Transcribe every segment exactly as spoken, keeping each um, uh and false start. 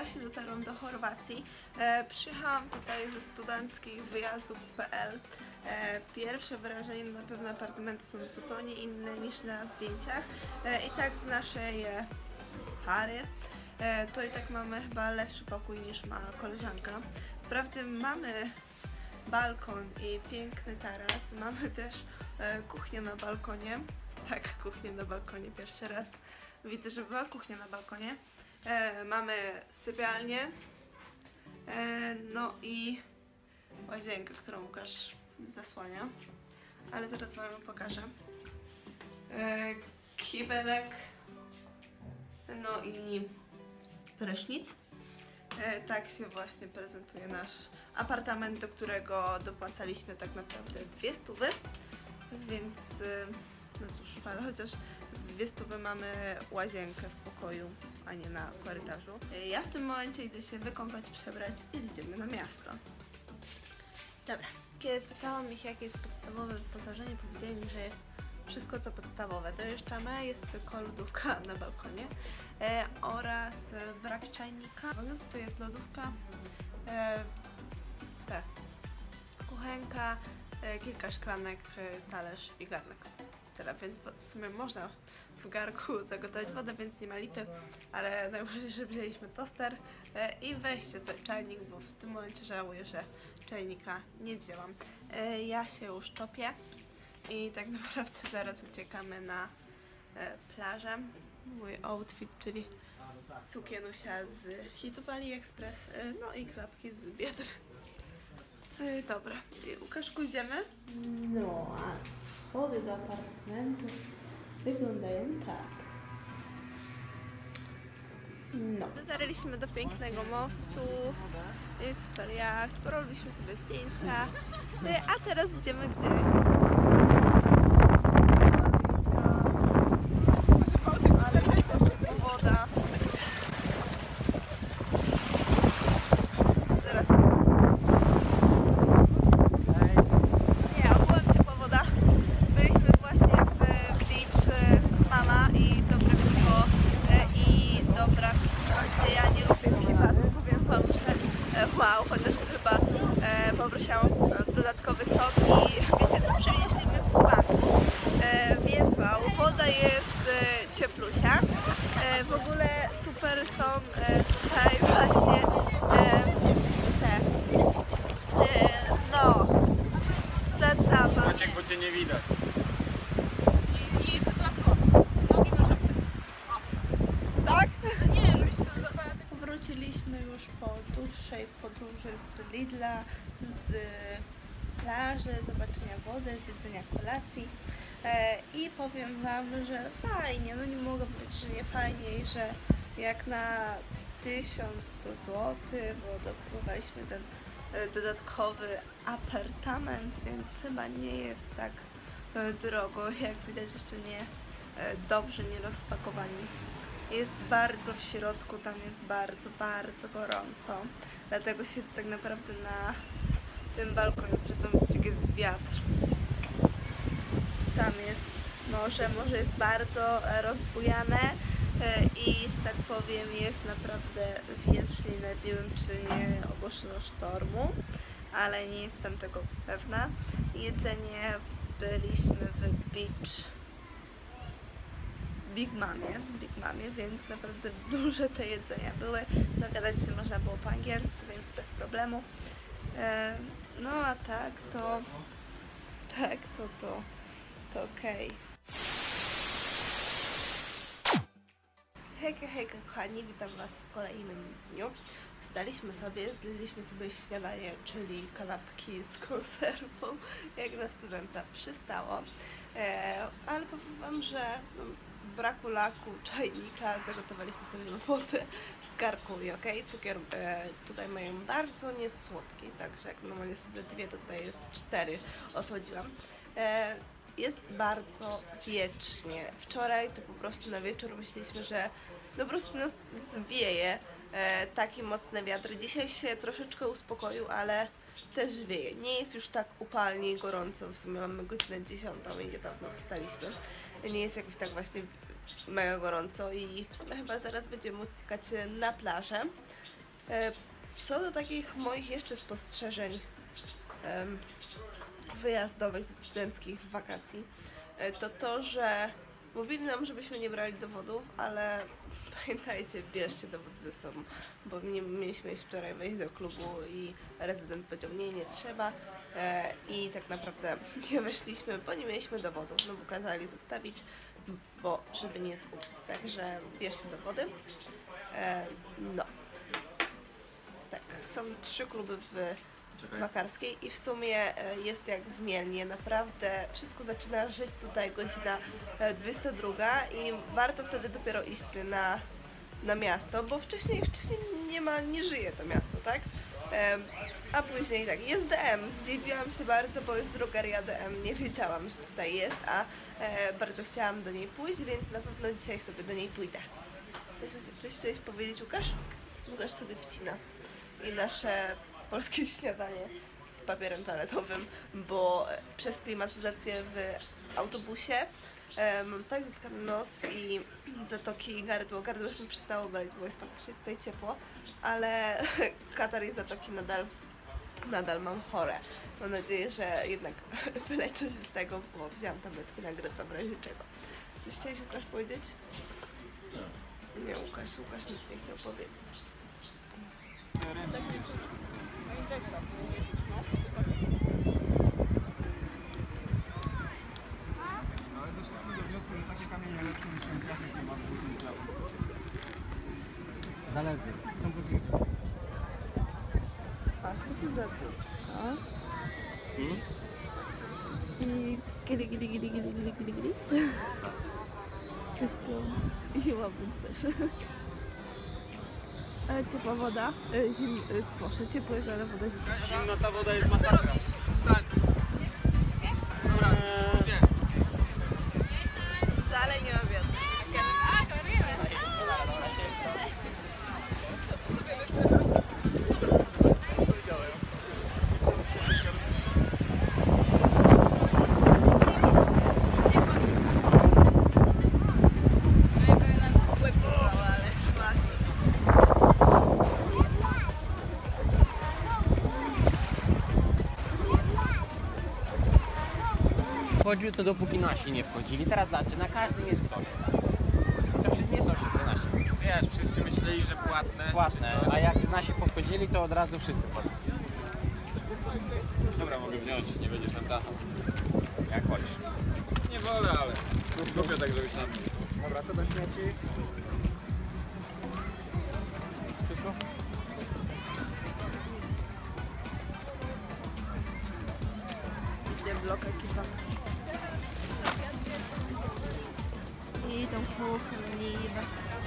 właśnie dotarłam do Chorwacji. E, przyjechałam tutaj ze studenckich wyjazdów kropka pe el. E, pierwsze wrażenie, na pewno apartamenty są zupełnie inne niż na zdjęciach. E, I tak z naszej e, pary, e, to i tak mamy chyba lepszy pokój niż ma koleżanka. Wprawdzie mamy balkon i piękny taras, mamy też e, kuchnię na balkonie. Tak, kuchnię na balkonie, pierwszy raz widzę, że była kuchnia na balkonie. E, mamy sypialnię, e, no i łazienkę, którą Łukasz zasłania, ale zaraz wam ją pokażę. E, kibelek, no i prysznic. E, tak się właśnie prezentuje nasz apartament, do którego dopłacaliśmy tak naprawdę dwie stówy, więc e, no cóż, ale chociaż dwie stówy mamy łazienkę w pokoju, a nie na korytarzu. E, ja w tym momencie idę się wykąpać, przebrać i idziemy na miasto. Dobra, kiedy pytałam ich, jakie jest podstawowe wyposażenie, powiedzieli mi, że jest wszystko co podstawowe. Dojeżdżamy, jest tylko lodówka na balkonie e, oraz brak czajnika. No to jest lodówka, e, te, kuchenka, e, kilka szklanek, e, talerz i garnek. Tyle, więc w sumie można w garnku zagotować wodę, więc nie ma lipy, ale najważniejsze, wzięliśmy toster e, i weźcie sobie czajnik, bo w tym momencie żałuję, że czajnika nie wzięłam. E, ja się już topię i tak naprawdę zaraz uciekamy na e, plażę. Mój outfit, czyli sukienusia z hitów AliExpress, e, no i klapki z biedry. E, dobra, Łukaszku, idziemy? No, a schody do apartamentu wyglądają tak. No. Dotarliśmy do pięknego mostu, jest super jacht, porobiliśmy sobie zdjęcia, e, a teraz idziemy gdzieś. Wow, chociaż to chyba e, poprosiłam dodatkowy sok i wiecie co, przywieźliśmy w dzbanku, e, więc wow, woda jest e, cieplusia, e, w ogóle super są e, tutaj właśnie e, te, e, no, plac zabaw. Maciek, bo cię nie widać. I, i jeszcze złap to. Nogi masz obciąć. Tak? Nie, żebyś to zapała. Wróciliśmy już po dłuższej podróży z Lidla, z plaży, zobaczenia wody, zjedzenia kolacji e, i powiem wam, że fajnie, no nie mogę powiedzieć, że nie fajnie i że jak na tysiąc sto złotych, bo dokupowaliśmy ten e, dodatkowy apartament, więc chyba nie jest tak e, drogo, jak widać jeszcze nie e, dobrze, nie rozpakowani. Jest bardzo w środku, tam jest bardzo, bardzo gorąco, dlatego siedzę tak naprawdę na tym balkonie, zresztą widzicie, jest wiatr. Tam jest morze, morze jest bardzo rozbujane i, że tak powiem, jest naprawdę wiecznie, nawet nie wiem, czy nie ogłoszono sztormu, ale nie jestem tego pewna. Jedzenie, byliśmy w beach Big Mamie, Big Mamie, więc naprawdę duże te jedzenia były. Dogadać się można było po angielsku, więc bez problemu. E, no a tak to, tak to, to, to okej. Okay. Hejka, hejka kochani, witam was w kolejnym dniu. Wstaliśmy sobie, zjedliśmy sobie śniadanie, czyli kanapki z konserwą, jak na studenta przystało. E, ale powiem wam, że no, z braku laku czajnika zagotowaliśmy sobie wodę w garku i okej, okay, cukier e, tutaj mają bardzo niesłodki, także jak normalnie słodzę dwie, to tutaj jest cztery osłodziłam. E, jest bardzo wiecznie. Wczoraj to po prostu na wieczór myśleliśmy, że no po prostu nas zwieje e, taki mocny wiatr. Dzisiaj się troszeczkę uspokoił, ale też wieje. Nie jest już tak upalnie i gorąco. W sumie mamy godzinę dziesiątą i niedawno wstaliśmy. Nie jest jakoś tak właśnie mega gorąco i w sumie chyba zaraz będziemy uciekać na plażę. Co do takich moich jeszcze spostrzeżeń em, wyjazdowych, studenckich wakacji, to to, że mówili nam, żebyśmy nie brali dowodów, ale pamiętajcie, bierzcie dowód ze sobą, bo nie mieliśmy już wczoraj wejść do klubu i rezydent powiedział, nie, nie trzeba e, i tak naprawdę nie weszliśmy, bo nie mieliśmy dowodów, no bo kazali zostawić, bo żeby nie zgubić, także bierzcie dowody. E, no. Tak, są trzy kluby w Wakarskiej i w sumie jest jak w Mielnie, naprawdę wszystko zaczyna żyć tutaj godzina dwudziesta druga i warto wtedy dopiero iść na, na miasto, bo wcześniej, wcześniej nie ma, nie żyje to miasto, tak? A później tak, jest D M, zdziwiłam się bardzo, bo jest drogeria D M, nie wiedziałam, że tutaj jest, a bardzo chciałam do niej pójść, więc na pewno dzisiaj sobie do niej pójdę. Coś, coś chciałeś powiedzieć, Łukasz? Łukasz sobie wcina. I nasze polskie śniadanie z papierem toaletowym, bo przez klimatyzację w autobusie e, mam tak zatkany nos i zatoki i gardło. Gardło już mi przestało boleć, bo jest faktycznie tutaj ciepło, ale katar i zatoki nadal, nadal mam chore. Mam nadzieję, że jednak wyleczę się z tego, bo wzięłam tabletki na grypę w razie czego. Coś chciałeś, Łukasz, powiedzieć? Nie. Nie, Łukasz, Łukasz nic nie chciał powiedzieć. Tak nie czuć. Oni też tam nie czuć, no. Ale doszliśmy do wniosku, że takie kamienie lepsze niż ten trafik nie ma w tym ciału. Zależy. Są pozytywne. A co to za dubska? Hmm? I gili, gili, gili, gili, gili, gili, gili. Coś plą. I łabuć też. E, ciepła woda, e, zim, e, proszę, ciepła jest, ale woda zimna. Zimna ta woda jest masakra. Stań. Dobra, nie. Wcale nie ma wiatru. A, korujemy. Co to sobie wypływa? Wchodził to dopóki nasi nie wchodzili, teraz znaczy na każdym jest ktoś. To nie są wszyscy nasi. Wiesz, wszyscy myśleli, że płatne. Płatne, a jak nasi pochodzili, to od razu wszyscy wchodzą. Dobra, mogę wziąć, nie będziesz tam tachał. Jak wolisz. Nie wolę, ale lubię tak zrobić na mnie. Dobra, to do śmieci. Wszystko? Idzie blok ekipa. Idą kuchniwe.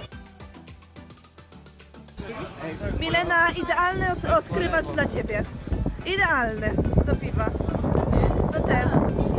Milena, idealny od odkrywacz dla ciebie. Idealny do piwa. No ten.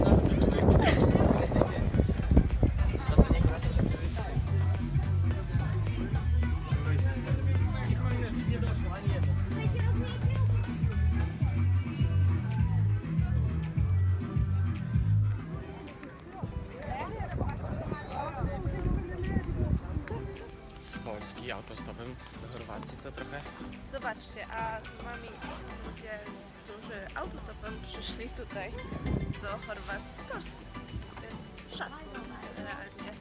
Polski autostopem do Chorwacji to trochę... Zobaczcie, a z nami są ludzie, którzy autostopem przyszli tutaj do Chorwacji z Polski, więc szacun generalnie.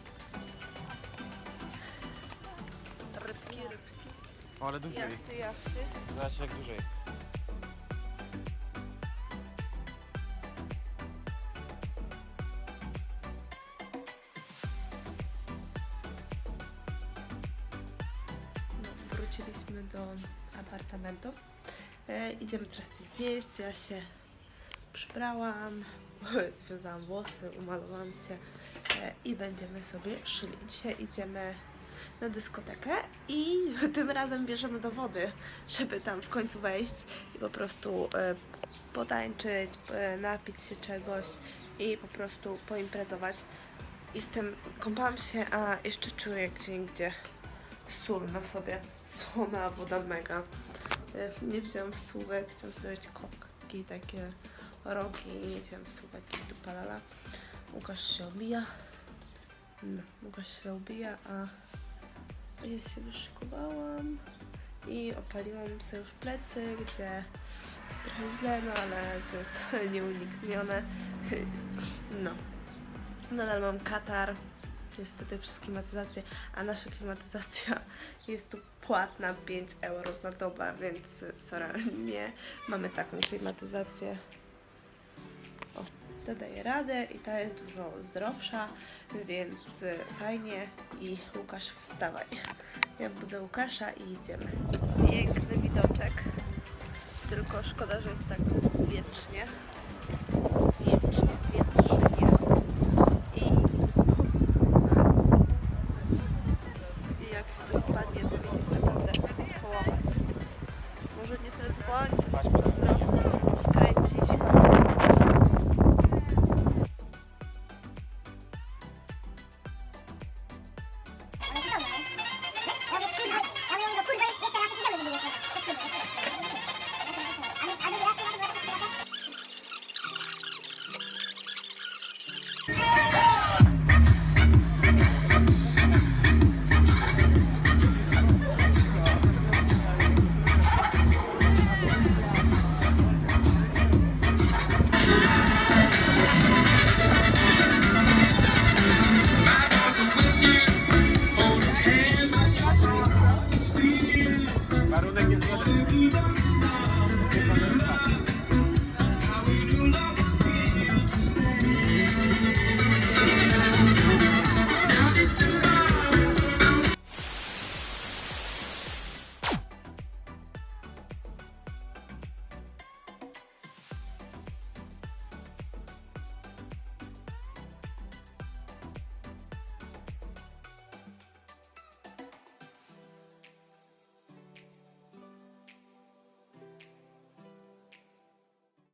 Rybki, rybki, O, ale dużo jest. jachty, jachty. Zobaczcie jak dużo jest. Wróciliśmy do apartamentu. E, idziemy teraz coś zjeść. Ja się przybrałam, związałam włosy, umalowałam się e, i będziemy sobie szli. Dzisiaj idziemy na dyskotekę i tym razem bierzemy dowody, żeby tam w końcu wejść i po prostu e, potańczyć, e, napić się czegoś i po prostu poimprezować. Jestem, kąpałam się, a jeszcze czuję gdzie gdzie sól na sobie, słona woda mega. Nie wziąłam słówek, chciałam sobie kokki, takie rogi, nie wziąłam słówek i tu palala. Łukasz się obija, no, Łukasz się obija, a ja się wyszykowałam i opaliłam sobie już plecy, gdzie trochę źle, no ale to jest nieuniknione. No. Nadal mam katar, niestety przez klimatyzację, a nasza klimatyzacja jest tu płatna pięć euro za dobę, więc sorry, nie mamy taką klimatyzację. O, ta daje radę i ta jest dużo zdrowsza, więc fajnie. I Łukasz, wstawaj. Ja budzę Łukasza i idziemy. Piękny widoczek, tylko szkoda, że jest tak wiecznie. Wiecznie.